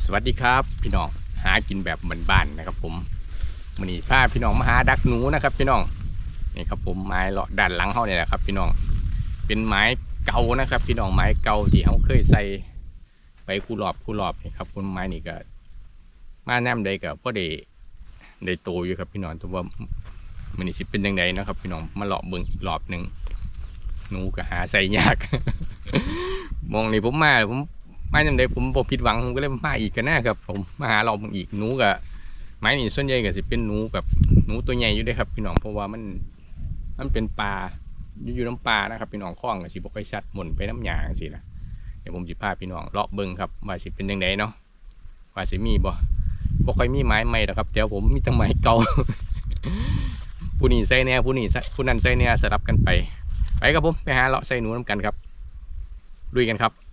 สวัสดีครับพี่น้องหากินแบบบ้านๆนะครับผมวันนี้พาพี่น้องมาหาดักหนูนะครับพี่น้องนี่ครับผมไม้เลาะด้านหลังเขาเนี่ยแหละครับพี่น้องเป็นไม้เก่านะครับพี่น้องไม้เก่าที่เขาเคยใส่ไปคูรอบนี่ครับคุณไม้นี่ก็มาแนมใดกับพ่อได้โตอยู่ครับพี่น้องแต่ว่ามันนี่สิเป็นยังไงนะครับพี่น้องมาเลาะเบิ่งอีกรอบหนึ่งหนูก็หาใส่ยาก มองนี่ผมมาจำได้ผมผิดหวังผมก็เลยมาอีกกันนะครับผมมาหาเราอีกหนูกับไม้นี่ส่วนใหญ่ก็สิเป็นหนูแบบหนูตัวใหญ่อยู่ด้วยครับพี่น้องเพราะว่ามันเป็นปลาอยู่น้ำปลานะครับพี่น้องคล้องกับสิบกไปชัดหมุนไปน้ำหยาสินะเดี๋ยวผมสิพาพี่น้องเลาะเบิ้งครับว่าสิเป็นยังไงเนาะว่าสิมีบ่ค่อยมีไม้ใหม่หรอกครับเดี๋ยวผมมีแต่ไม้เก่า ผู้นี้ใส่แน่ผู้นั้นใส่แน่สลับกันไปครับผมไปหาเลาะใส่หนูน้ำกันครับลุยกันครับ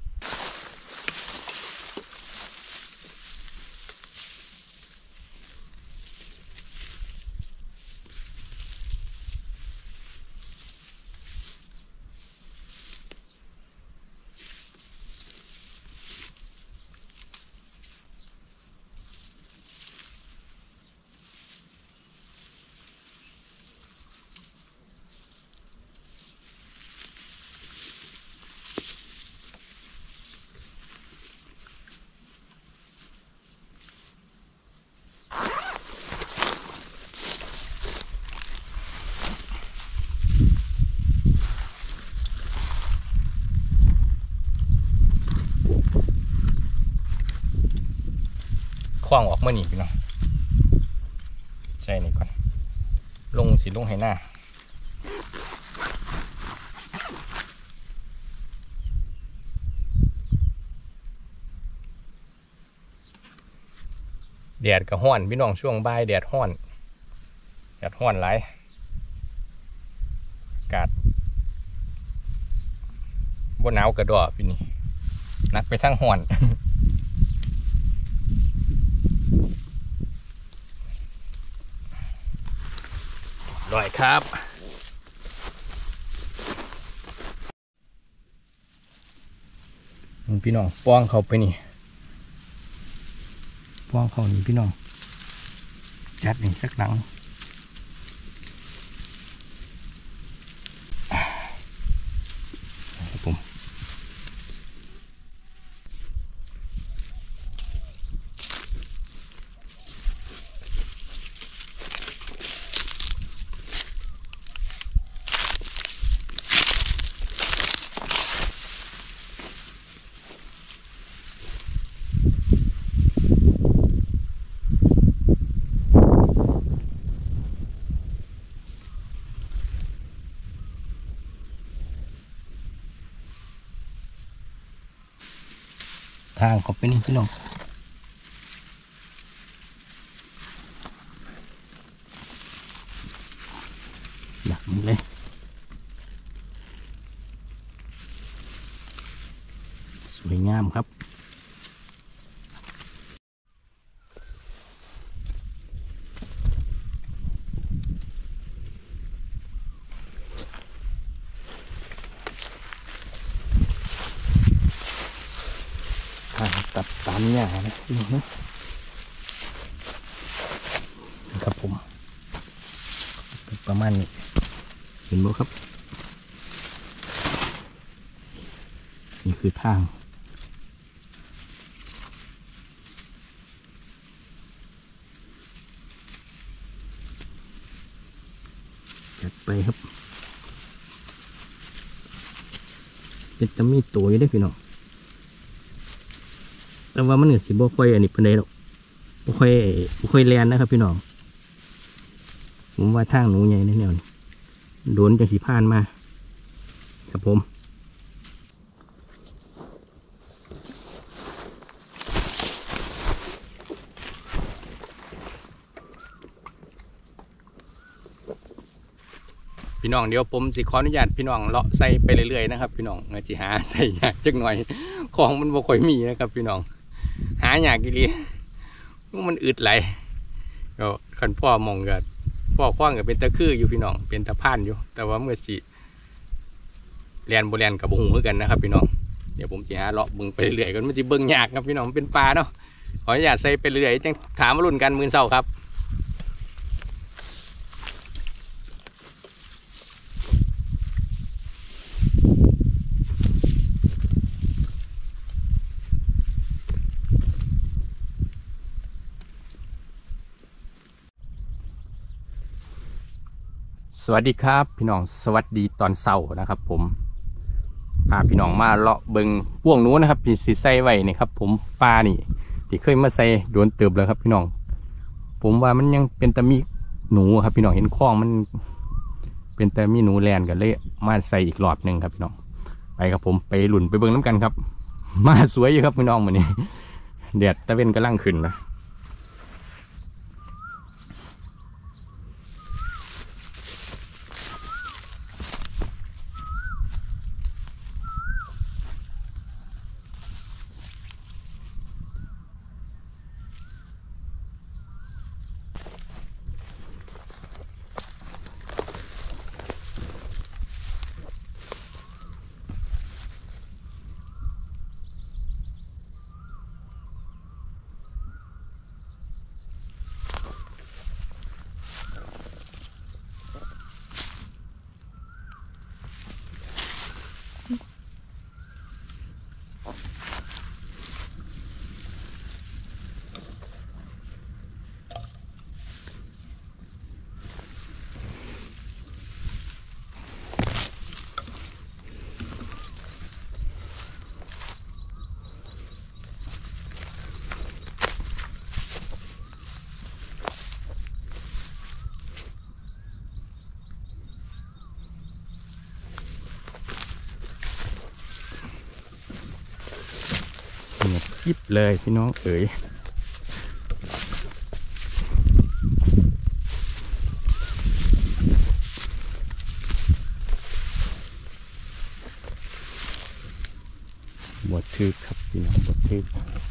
คว้างออกเมื่อนี่พี่น้องใช่นี่ก่อนลงให้หน้าแดดก็ห้อนพี่น้องช่วงบ่ายแดดห้อนหลายอากาศบ่หนาวกระดอพี่นี่นักไปทั้งห้อน อร่อยครับพี่น้องป้องเขาไปนี่ป้องเขานี่พี่น้องจัดนี่สักหลังครับผมทางเขาไปนี่พี่น้องหลักมันเลยสวยงามครับตัดตามหญ้านะครับผมประมาณนี้เห็นบ่ครับนี่คือทางจัดไปครับจะมีตัวอยู่ได้พี่น้องแต่ว่ามันเหนือสิบ่ค่อยอันนี้ปานใดหรอกบ่ค่อยแลนนะครับพี่น้องผมว่าทางหนูใหญ่แน่ๆโดนจังสีผ่านมาครับผมพี่น้องเดี๋ยวผมสิขออนุญาตพี่น้องเลาะใส่ไปเรื่อยๆนะครับพี่น้องสิหาใส่ยากจักหน่อยของมันบ่ค่อยมีนะครับพี่น้องหายากกี่ลีมันอึดไหลก็คันพ่อมองกับพ่อคว้างกับเป็นตะคืออยู่พี่น้องเป็นตะพานอยู่แต่ว่าเมื่อสิแลนโบแลนกับบุ้งเหมือนกันนะครับพี่น้องเดี๋ยวผมจะหาเลาะบึงไปเรื่อยๆกันมันจะเบิ่งยากครับพี่น้องเป็นปลาเนาะขออนุญาตใส่ไปเรื่อยจังถามมารุ่นกันมื้อเช้าครับสวัสดีครับพี่น้องสวัสดีตอนเช้านะครับผมพาพี่น้องมาเลาะเบิงพ่วงหนูนะครับพี่สิใส่ไว้นี่ครับผมปลานี่ที่เคยมาใส่โดนเติบแล้วครับพี่น้องผมว่ามันยังเป็นตะมีหนูครับพี่น้องเห็นคลองมันเป็นตะมีหนูแลนกันเลยมาใส่อีกรอบหนึ่งครับพี่น้องไปครับผมไปหลุ่นไปเบิงน้ำกันครับมาสวยอยู่ครับพี่น้องวันนี้แดดตะเวนกำลังขึ้นนะยิบเลยพี่น้องเอ๋ยบดทึกครับพี่น้องบดทึก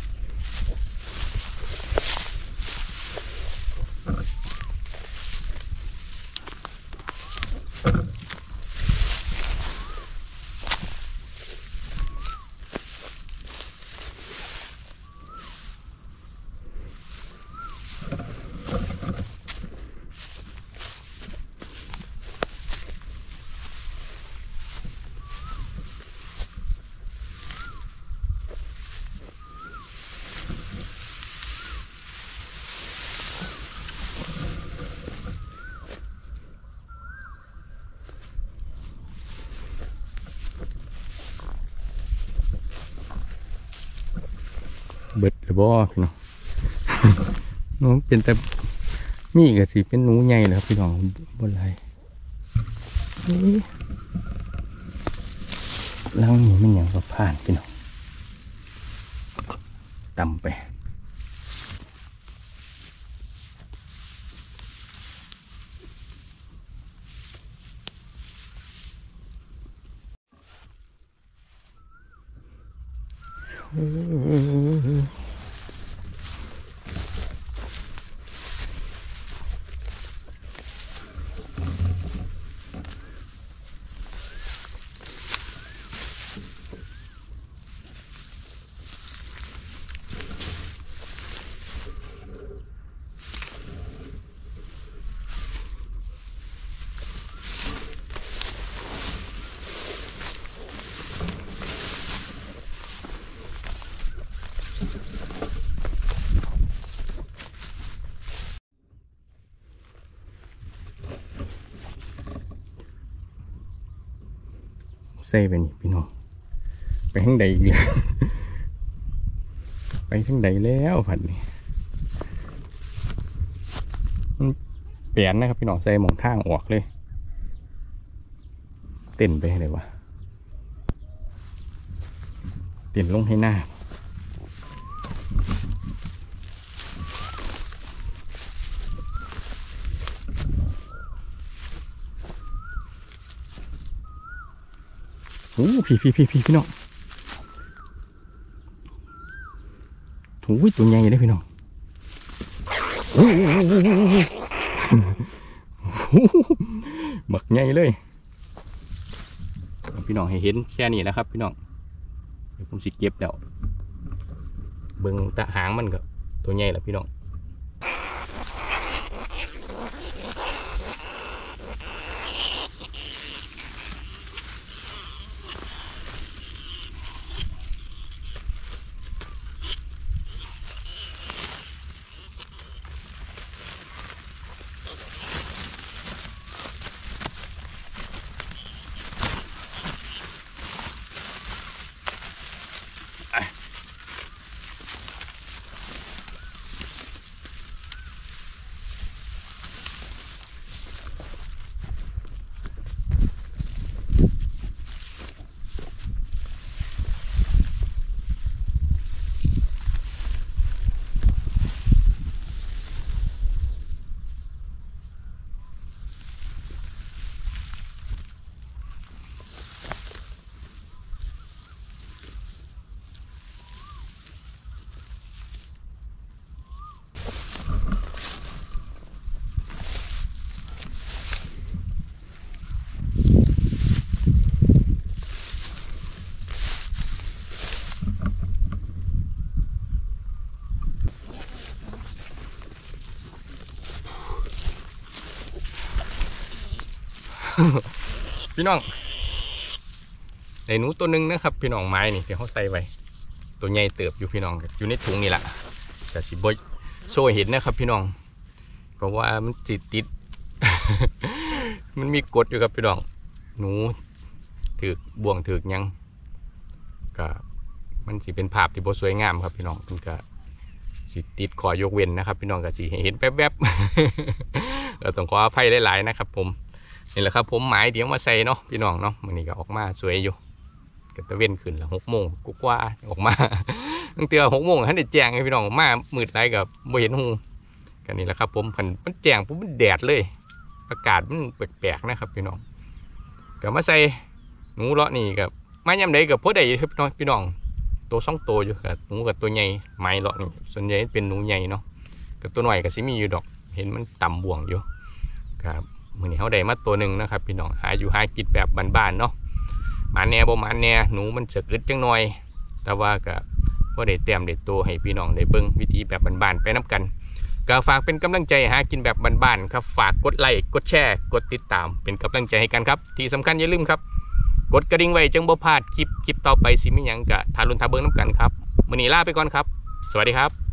เบิดหรือบ่พี่น้องน้องเป็นแต่มีก็สิเป็นหนูใหญ่เลยครับพี่น้องบนไรนี่ลังนี้มันอย่างว่าผ่านพี่น้องต่ำไปใส่ไปนี่พี่น้องไปทางใดอีกแล้วไปทางใดแล้วผัดนี่เปลี่ยนนะครับพี่น้องใส่หมองทางออกเลยเต้นไปเลยวะเต้นลงให้หน้าโอ้พี่น้องโอ้ยตัวใหญ่เลยพี่น้องบักใหญ่เลยพี่น้องให้เห็นแค่นี้นะครับพี่น้องเดี๋ยวผมสิเก็บแล้วเบิ่งตะหางมันก็ตัวใหญ่แหละพี่น้องพี่น้องในหนูตัวหนึ่งนะครับพี่น้องไม้นี่ที่เขาใส่ไว้ตัวใหญ่เติบอยู่พี่น้องอยู่ในถุงนี่แหละแต่สิบอยโชว์เห็นนะครับพี่น้องเพราะว่ามันติด มันมีกฎอยู่กับพี่น้องหนูถือบ่วงถือยังก็มันสิเป็นภาพที่บ่สวยงามครับพี่น้องมันก็สิติดขอยกเว้นนะครับพี่น้องก็สิเห็นแป๊บๆเราต้องขออภัยหลายๆนะครับผมนี่แหละครับผมหมายเดี๋ยวมาใส่เนาะพี่น้องเนาะมันนี่ก็ออกมาสวยอยู่ก็ตะเว้นขึ้นละ6 โมงกว่าออกมาตั้งแต่6 โมงท่านได้แจ้งให้พี่น้องออกมามืดไรกับบ่เห็นหูกันนี่แหละครับผมมันแจ้งปุ๊บมันแดดเลยอากาศมันแปลกๆนะครับพี่น้องก็มาใส่หนูเลาะนี่กับไม้ยำใดกับพวกใดครับพี่น้องตัว2 ตัวอยู่กับหนูกับตัวใหญ่ไม้เลาะนี่ส่วนใหญ่เป็นหนูใหญ่เนาะกับตัวหน่อยก็สิมีอยู่ดอกเห็นมันต่ำบ่วงอยู่ครับมือนี้เขาได้มาตัวหนึ่งนะครับพี่น้องหาอยู่หากินแบบบ้านๆเนาะหมาแน่บ่หมาแน่หนูมันจะกึดจังหน่อยแต่ว่าก็พอได้เตรียมได้ตัวให้พี่น้องได้เบิ่งวิธีแบบบ้านๆไปน้ำกันก็ฝากเป็นกำลังใจหากินแบบบ้านๆครับฝากกดไลค์กดแชร์กดติดตามเป็นกำลังใจให้กันครับที่สำคัญอย่าลืมครับกดกระดิ่งไว้จังบ่พลาดคลิปต่อไปสิมีหยังก็ทารุณทาเบิ่งน้ำกันครับมื้อนี้ลาไปก่อนครับสวัสดีครับ